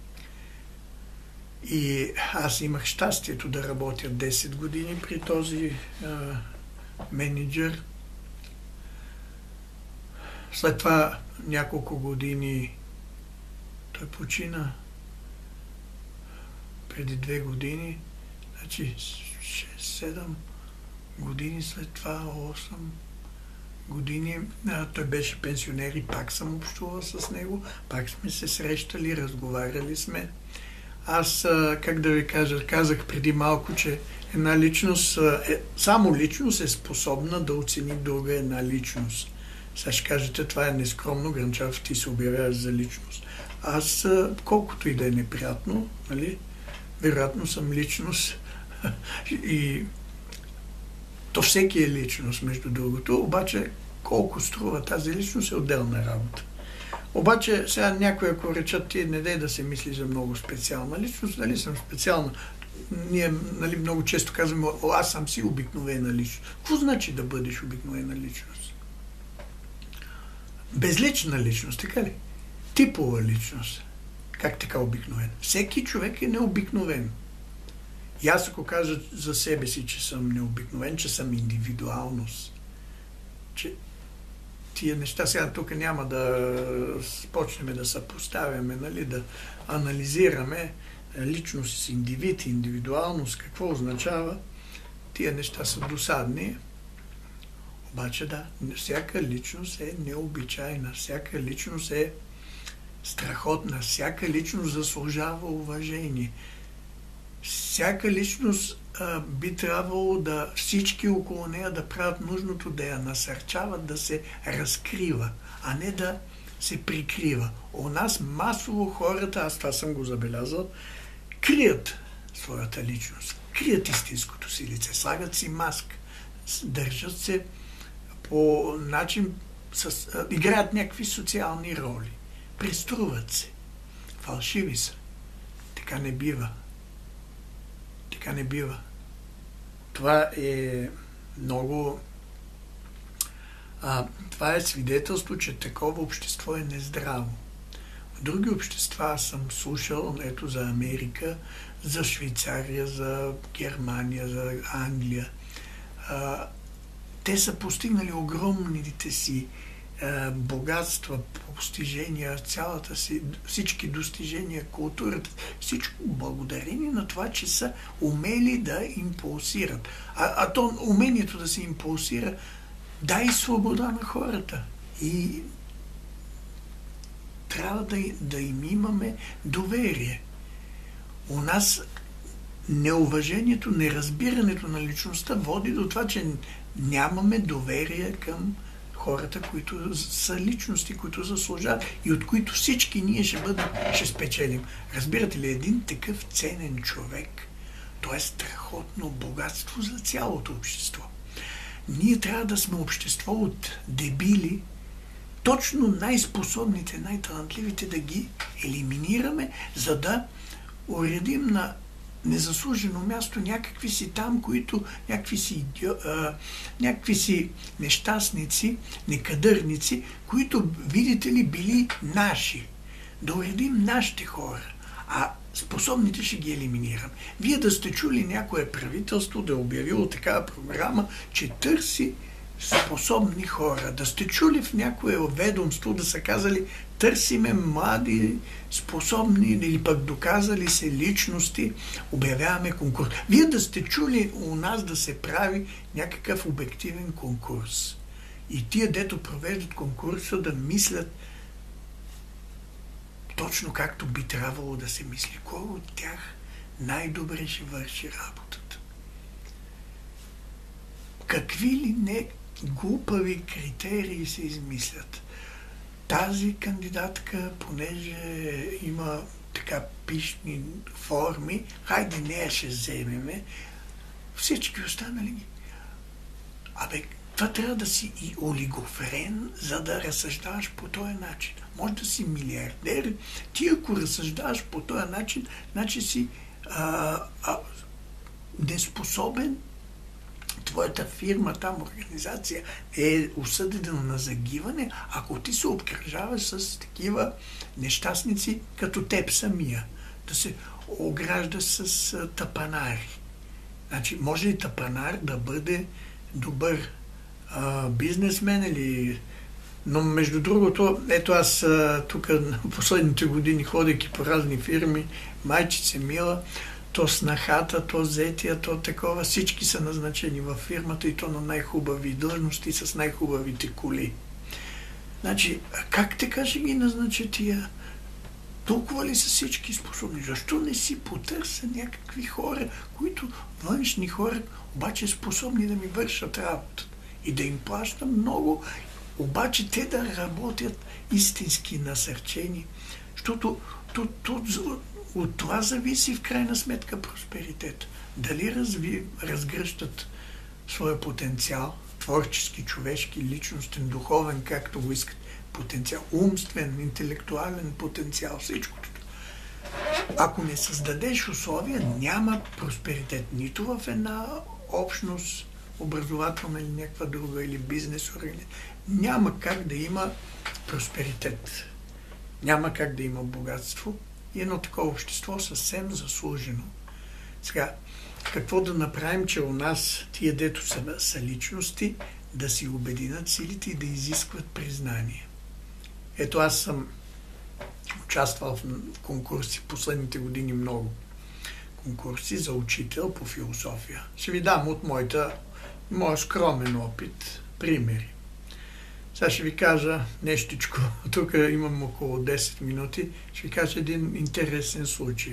И аз имах щастието да работя десет години при този а, менеджер. След това няколко години той почина. Преди две години, значи шест-седем години след това, осем години, а, той беше пенсионер и пак съм общувал с него, пак сме се срещали, разговаряли сме. Аз, как да ви кажа, казах преди малко, че една личност, е, само личност е способна да оцени друга една личност. Сега ще кажете, това е нескромно, Грънчаров, ти се обявяваш за личност. Аз, колкото и да е неприятно, нали, вероятно съм личност и То всеки е личност, между другото, обаче колко струва тази личност е отделна работа. Обаче сега някои, ако речат, ти не дай да се мисли за много специална личност, нали съм специална. Ние, нали, много често казваме, о, аз съм си обикновена личност. Какво значи да бъдеш обикновена личност? Безлична личност, така ли? Типова личност. Как така обикновен? Всеки човек е необикновен. И аз ако кажа за себе си, че съм необикновен, че съм индивидуалност, че тия неща сега тук няма да почнем да съпоставяме, нали, да анализираме личност с индивид, индивидуалност, какво означава. Тия неща са досадни. Обаче да, всяка личност е необичайна, всяка личност е страхотна, всяка личност заслужава уважение. Всяка личност а, би трябвало да всички около нея да правят нужното, да я насърчават, да се разкрива, а не да се прикрива. У нас масово хората, аз това съм го забелязал, крият своята личност, крият истинското си лице, слагат си маска, държат се по начин, с, а, играят някакви социални роли, преструват се, фалшиви са. Така не бива. Така не бива. Това е много... А, това е свидетелство, че такова общество е нездраво. В други общества съм слушал, ето за Америка, за Швейцария, за Германия, за Англия. А, те са постигнали огромните си а, богатства, постижения, цялата си, всички достижения, културата, всичко благодарение на това, че са умели да импулсират. А, а то умението да се импулсира дай свобода на хората. И трябва да, да им имаме доверие. У нас неуважението, неразбирането на личността води до това, че нямаме доверие към хората, които са личности, които заслужават и от които всички ние ще бъдем, ще спечелим. Разбирате ли, един такъв ценен човек, то е страхотно богатство за цялото общество. Ние трябва да сме общество от дебили, точно най-способните, най-талантливите да ги елиминираме, за да уредим на незаслужено място някакви си там, които някакви си, а, някакви си нещастници, некадърници, които, видите ли, били наши. Да уредим нашите хора, а способните ще ги елиминирам. Вие да сте чули някое правителство да е обявило такава програма, че търси способни хора. Да сте чули в някое ведомство да са казали търсиме млади, способни или пък доказали се личности, обявяваме конкурс. Вие да сте чули у нас да се прави някакъв обективен конкурс. И тия, дето провеждат конкурса, да мислят точно както би трябвало да се мисли. Кой от тях най-добре ще върши работата? Какви ли не глупави критерии се измислят? Тази кандидатка, понеже има така пишни форми, хайде нея ще вземеме, всички останали ги. Абе, това трябва да си и олигофрен, за да разсъждаваш по този начин. Може да си милиардер, ти ако разсъждаваш по този начин, значи си а, а, неспособен, твоята фирма, там организация е осъдена на загиване, ако ти се обкръжаваш с такива нещастници като теб самия. Да се огражда с а, тапанари. Значи, може ли тапанар да бъде добър а, бизнесмен или... Но между другото, ето аз тук последните години, ходейки по разни фирми, майчице мила, то снахата, то зетия, то такова, всички са назначени във фирмата и то на най-хубави длъжности с най-хубавите коли. Значи, как така ще ги назначат тия? Толкова ли са всички способни? Защо не си потърся някакви хора, които външни хора, обаче способни да ми вършат работа и да им плаща много, обаче те да работят истински насърчени, защото то, то, от това зависи в крайна сметка просперитет. Дали разви, разгръщат своя потенциал, творчески, човешки, личностен, духовен, както го искат, потенциал, умствен, интелектуален потенциал, всичкото. Ако не създадеш условия, няма просперитет нито в една общност, образователна или някаква друга, или бизнес организация. Няма как да има просперитет. Няма как да има богатство и едно такова общество съвсем заслужено. Сега, какво да направим, че у нас тия, дето са, са личности, да си обединят силите и да изискват признание? Ето, аз съм участвал в конкурси последните години много. Конкурси за учител по философия. Ще ви дам от моята, моя скромен опит примери. Сега ще ви кажа нещичко. Тук имам около десет минути. Ще ви кажа един интересен случай.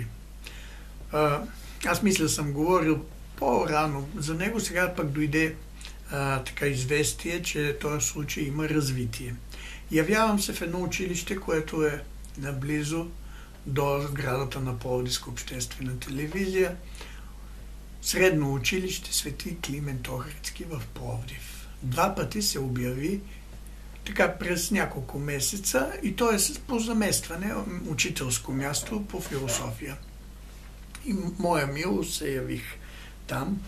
Аз мисля, съм говорил по-рано за него, сега пък дойде а, така известие, че този случай има развитие. Явявам се в едно училище, което е наблизо до сградата на Пловдивска обществена телевизия. Средно училище Свети Климент Охридски в Пловдив. Два пъти се обяви така през няколко месеца и то е по заместване учителско място по философия. И моя милост се явих там.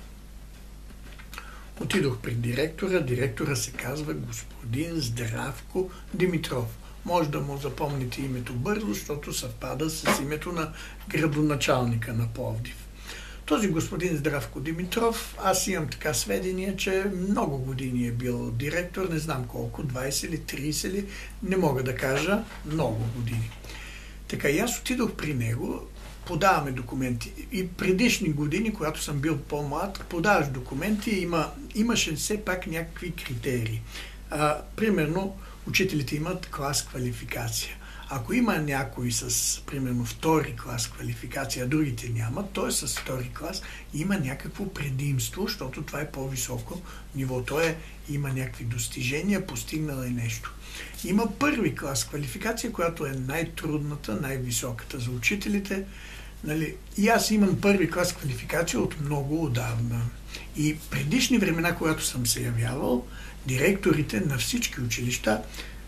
Отидох при директора. Директора се казва господин Здравко Димитров. Може да му запомните името бързо, защото съвпада с името на градоначалника на Пловдив. Този господин Здравко Димитров, аз имам така сведения, че много години е бил директор, не знам колко, двайсет или трийсет или, не мога да кажа, много години. Така и аз отидох при него, подаваме документи. И предишни години, когато съм бил по-млад, подаваш документи, има, имаше все пак някакви критерии. А, примерно, учителите имат клас квалификация. Ако има някой с, примерно, втори клас квалификация, а другите нямат, т.е. с втори клас има някакво предимство, защото това е по-високо ниво. То е, има някакви достижения, постигнал е нещо. Има първи клас квалификация, която е най-трудната, най-високата за учителите. Нали? И аз имам първи клас квалификация от много отдавна. И предишни времена, когато съм се явявал, директорите на всички училища,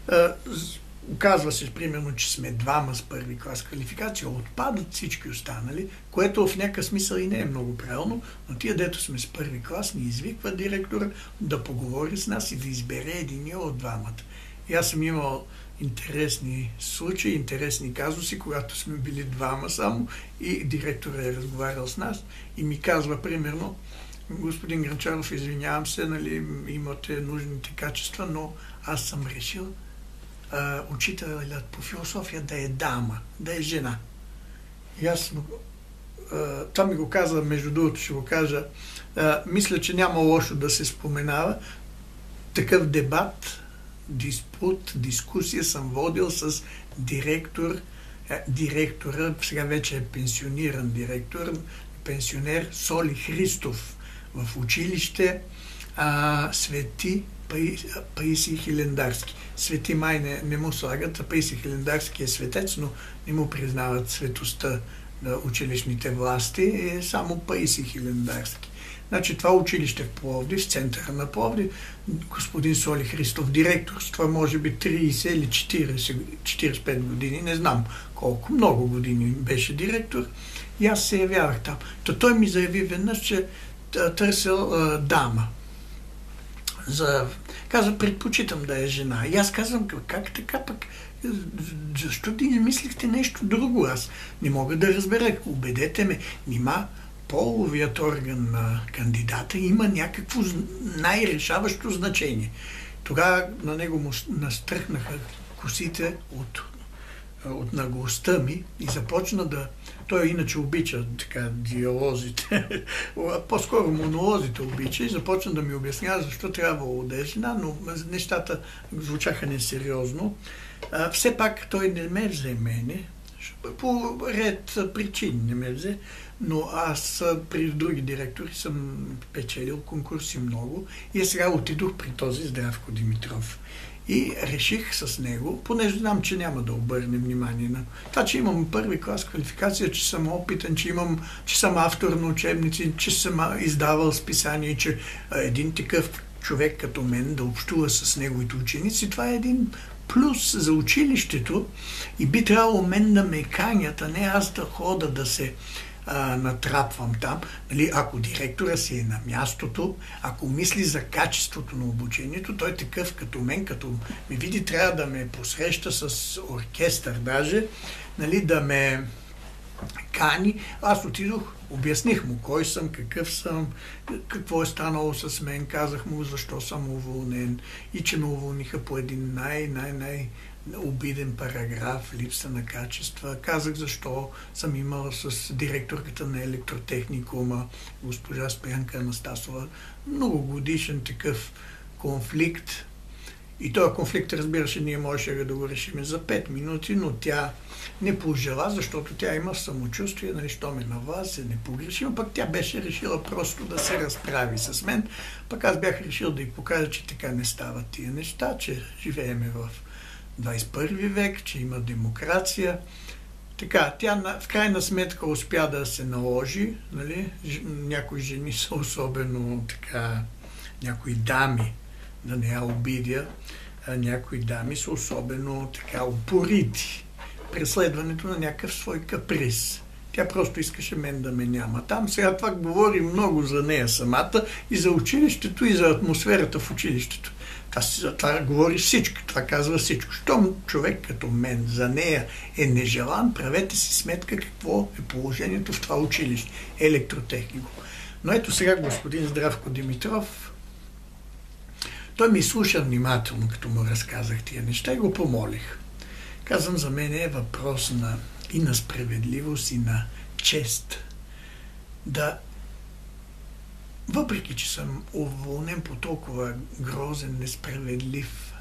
оказва се, примерно, че сме двама с първи клас квалификация, отпадат всички останали, което в някакъв смисъл и не е много правилно, но тия, дето сме с първи клас, ни извиква директора да поговори с нас и да избере единия от двамата. И аз съм имал интересни случаи, интересни казуси, когато сме били двама само и директора е разговарял с нас и ми казва, примерно, господин Гранчаров, извинявам се, нали, имате нужните качества, но аз съм решил а, учителят по философия да е дама, да е жена. И аз а, това ми го каза, между другото ще го кажа, а, мисля, че няма лошо да се споменава. Такъв дебат, диспут, дискусия съм водил с директор, директора, сега вече е пенсиониран директор, пенсионер Соли Христов в училище а, Свети Паисий Хилендарски. Свети май не, не му слагат, а Паисий Хилендарски е светец, но не му признават светостта на училищните власти, е само Паисий Хилендарски. Значи това училище в Пловдив, в центъра на Пловдив, господин Соли Христов, директор, с това може би трийсет или четирийсет, четирийсет и пет години, не знам колко, много години беше директор, и аз се явявах там. То той ми заяви веднъж, че търсил а, дама. За... Каза, предпочитам да е жена. И аз казвам, как така пък? Защо ти не мислихте нещо друго? Аз не мога да разбера. Убедете ме. Нима половият орган на кандидата има някакво най-решаващо значение. Тогава на него му настръхнаха косите от, от наглостта ми и започна да... Той иначе обича така диалозите, по-скоро монолозите обича и започна да ми обяснява защо трябвало да е жена, но нещата звучаха несериозно. Все пак той не ме взе мене, по ред причини не ме взе, но аз при други директори съм печелил конкурси много и сега отидох при този Здравко Димитров. И реших с него, понеже знам, че няма да обърне внимание на това, че имам първи клас квалификация, че съм опитен, че, имам, че съм автор на учебници, че съм издавал списания, че един такъв човек като мен да общува с неговите ученици, това е един плюс за училището и би трябвало мен да ме канят, а не аз да хода да се а, натрапвам там. Нали, ако директора си е на мястото, ако мисли за качеството на обучението, той такъв като мен, като ме види, трябва да ме посреща с оркестър даже, нали, да ме кани. Аз отидох, обясних му кой съм, какъв съм, какво е станало с мен, казах му защо съм уволнен и че ме уволниха по един най-най-най обиден параграф, липса на качества. Казах защо съм имал с директорката на електротехникума, госпожа Стоянка Анастасова, многогодишен такъв конфликт. И този конфликт, разбираше, ние можеше да го решим за пет минути, но тя не пожела, защото тя има самочувствие, нали, що ме на вас, е непогрешима, пък тя беше решила просто да се разправи с мен. Пък аз бях решил да й покажа, че така не стават тия неща, че живееме в двадесет и първи век, че има демокрация. Така, тя в крайна сметка успя да се наложи, нали, някои жени са особено така, някои дами, да не я обидя, а някои дами са особено така упорити. Преследването на някакъв свой каприз. Тя просто искаше мен да ме няма там. Сега това говори много за нея самата и за училището, и за атмосферата в училището. Това, това говори всичко, това казва всичко. Щом човек като мен за нея е нежелан, правете си сметка какво е положението в това училище. Електротехнико. Но ето сега господин Здравко Димитров, той ми слуша внимателно, като му разказах тия неща и го помолих. Казвам, за мен е въпрос на, и на справедливост, и на чест. Да, въпреки че съм уволнен по толкова грозен, несправедлив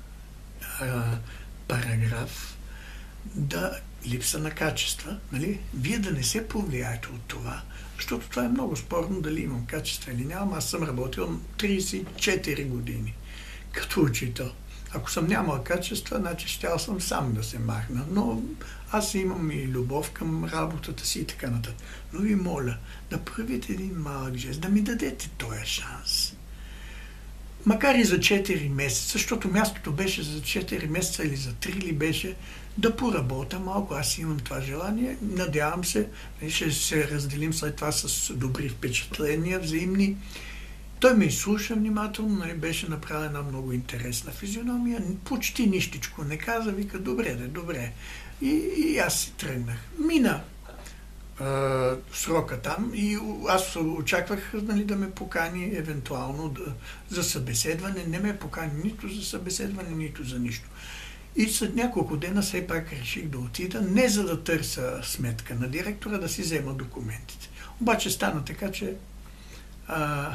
а, параграф, да липса на качества, нали? Вие да не се повлияете от това, защото това е много спорно дали имам качества или нямам. Аз съм работил тридесет и четири години като учител. Ако съм нямал качества, значи щял съм сам да се махна. Но аз имам и любов към работата си и така нататък. Но ви моля да правите един малък жест, да ми дадете този шанс. Макар и за четири месеца, защото мястото беше за четири месеца или за три ли беше, да поработя малко. Аз имам това желание. Надявам се, ще се разделим след това с добри впечатления, взаимни. Той ме изслуша внимателно, нали, беше направена много интересна физиономия, почти нищичко не каза, вика, добре, да, добре. И, и аз си тръгнах. Мина е, срока там и аз очаквах, нали, да ме покани евентуално да, за събеседване. Не ме покани нито за събеседване, нито за нищо. И след няколко дена все пак реших да отида, не за да търся сметка на директора, да си взема документите. Обаче стана така, че а,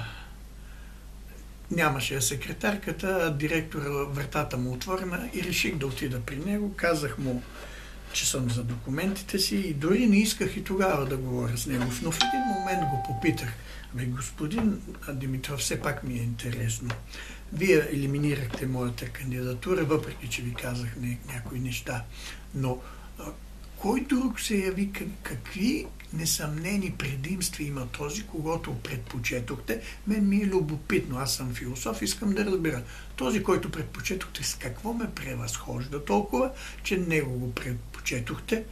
нямаше секретарката, директора вратата му отворена и реших да отида при него. Казах му, че съм за документите си и дори не исках и тогава да говоря с него. Но в един момент го попитах. Абе, господин Димитров, все пак ми е интересно. Вие елиминирахте моята кандидатура, въпреки че ви казах някои неща. Но а, кой друг се яви, какви несъмнени предимства има този, когато предпочетохте? Мен ми е любопитно, аз съм философ, искам да разбера. Този, който предпочетохте, с какво ме превъзхожда толкова, че него го предпочетохте?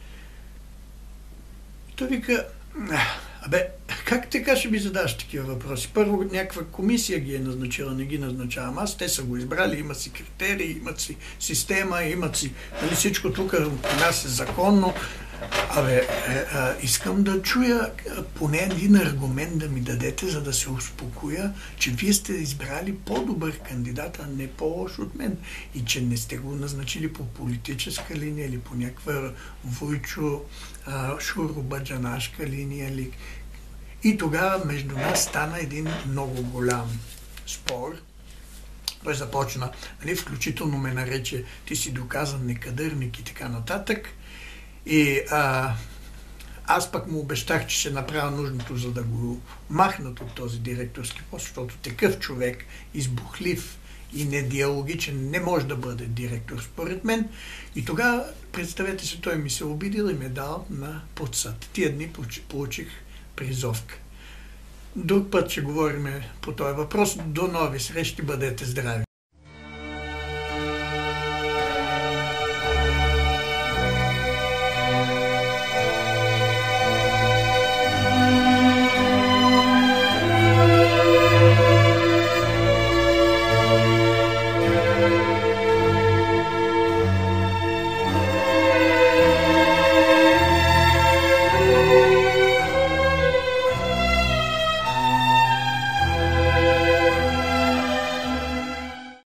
И той вика, абе, как така ще ми задаш такива въпроси? Първо, някаква комисия ги е назначила, не ги назначавам аз, те са го избрали, имат си критерии, имат си система, имат си, нали, всичко тук у нас е законно. Абе, е, е, искам да чуя поне един аргумент да ми дадете, за да се успокоя, че вие сте избрали по-добър кандидат, а не по-лош от мен. И че не сте го назначили по политическа линия или по някаква Войчо Шуробаджанашка линия. Или... И тогава между нас стана един много голям спор. Той започна, нали, включително ме нарече, ти си доказан некадърник и така нататък. И а, аз пък му обещах, че ще направя нужното, за да го махнат от този директорски пост, защото такъв човек, избухлив и недиалогичен, не може да бъде директор, според мен. И тогава, представете се, той ми се обидил и ме дал на подсъд. Тия дни получих призовка. Друг път ще говорим по този въпрос. До нови срещи, бъдете здрави!